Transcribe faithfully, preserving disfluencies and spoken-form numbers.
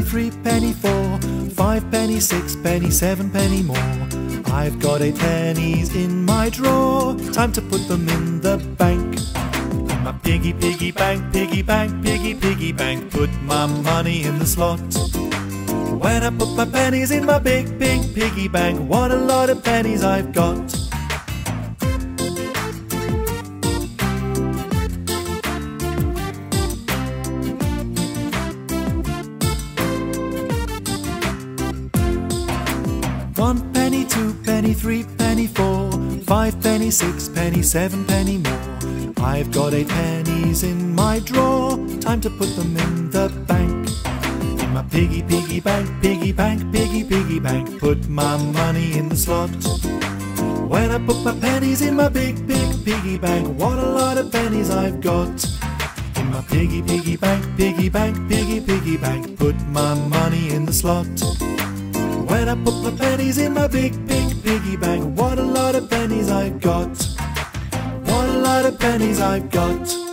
three penny, four, five penny, six penny, seven penny more. I've got eight pennies in my drawer, time to put them in the bank. In my piggy, piggy bank, piggy bank, piggy, piggy bank, put my money in the slot. When I put my pennies in my big, big piggy bank, what a lot of pennies I've got. One penny, two penny, three penny, four, five penny, six penny, seven penny more. I've got eight pennies in my drawer, time to put them in the bank. In my piggy, piggy bank, piggy bank, piggy, piggy bank, put my money in the slot. When I put my pennies in my big, big piggy bank, what a lot of pennies I've got. In my piggy, piggy bank, piggy bank, piggy, piggy bank, put my money in the slot. When I put my pennies in my big, big piggy bank, what a lot of pennies I've got. What a lot of pennies I've got.